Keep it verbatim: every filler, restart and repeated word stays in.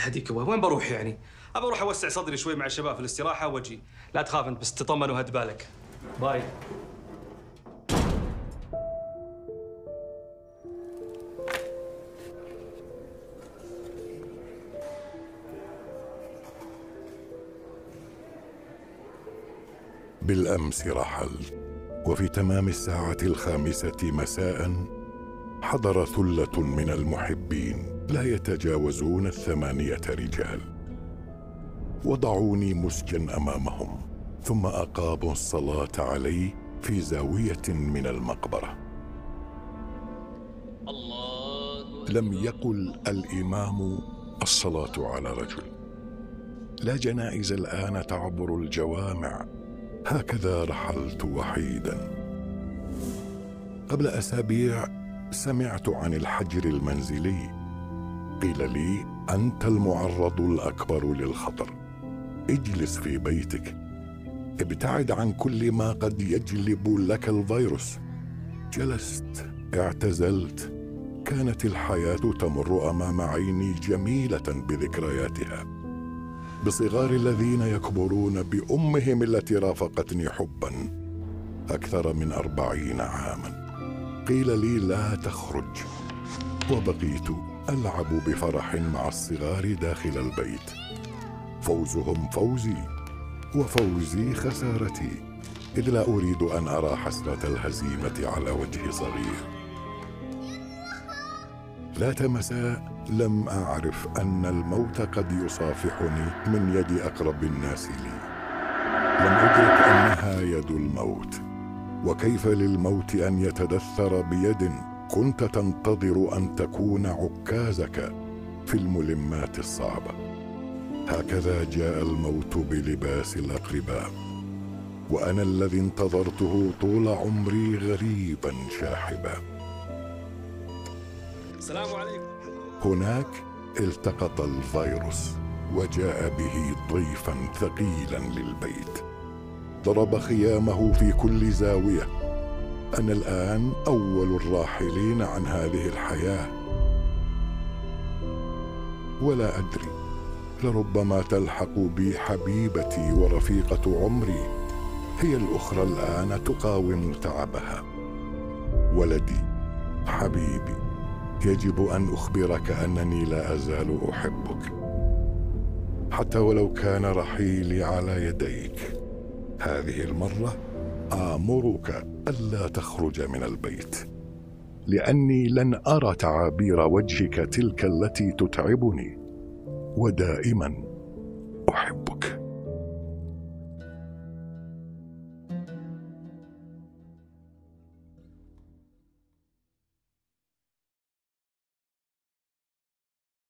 هديك وين بروح يعني؟ ابى اروح اوسع صدري شوي مع الشباب في الاستراحه واجي. لا تخاف انت، بس تطمن وهد بالك. باي. بالأمس رحل، وفي تمام الساعة الخامسة مساء حضر ثلة من المحبين لا يتجاوزون الثمانية رجال، وضعوني مسجا أمامهم، ثم أقاموا الصلاة علي في زاوية من المقبرة. لم يقل الإمام الصلاة على رجل. لا جنائز الآن تعبر الجوامع، هكذا رحلت وحيدا. قبل أسابيع سمعت عن الحجر المنزلي. قيل لي: أنت المعرض الأكبر للخطر، اجلس في بيتك، ابتعد عن كل ما قد يجلب لك الفيروس. جلست، اعتزلت، كانت الحياة تمر أمام عيني جميلة بذكرياتها، بصغار الذين يكبرون بأمهم التي رافقتني حبا أكثر من أربعين عاما. قيل لي: لا تخرج، وبقيت ألعب بفرح مع الصغار داخل البيت. فوزهم فوزي، وفوزي خسارتي، إذ لا أريد أن أرى حسرة الهزيمة على وجه صغير. ذات مساء لم أعرف أن الموت قد يصافحني من يد أقرب الناس لي. لم أدرك أنها يد الموت، وكيف للموت أن يتدثر بيد كنت تنتظر أن تكون عكازك في الملمات الصعبة. هكذا جاء الموت بلباس الأقرباء، وأنا الذي انتظرته طول عمري غريبا شاحبا. السلام عليكم. هناك التقط الفيروس وجاء به ضيفا ثقيلا للبيت، ضرب خيامه في كل زاوية. أنا الآن أول الراحلين عن هذه الحياة، ولا أدري، لربما تلحق بي حبيبتي ورفيقة عمري، هي الأخرى الآن تقاوم تعبها. ولدي، حبيبي، يجب أن أخبرك أنني لا أزال أحبك، حتى ولو كان رحيلي على يديك. هذه المرة آمرك ألا تخرج من البيت، لأني لن أرى تعابير وجهك تلك التي تتعبني، ودائما أحبك.